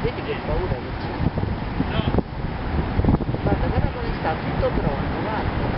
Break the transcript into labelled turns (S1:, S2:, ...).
S1: vedi che paura che c'è. Guarda, guarda come sta, tutto pronto, guarda.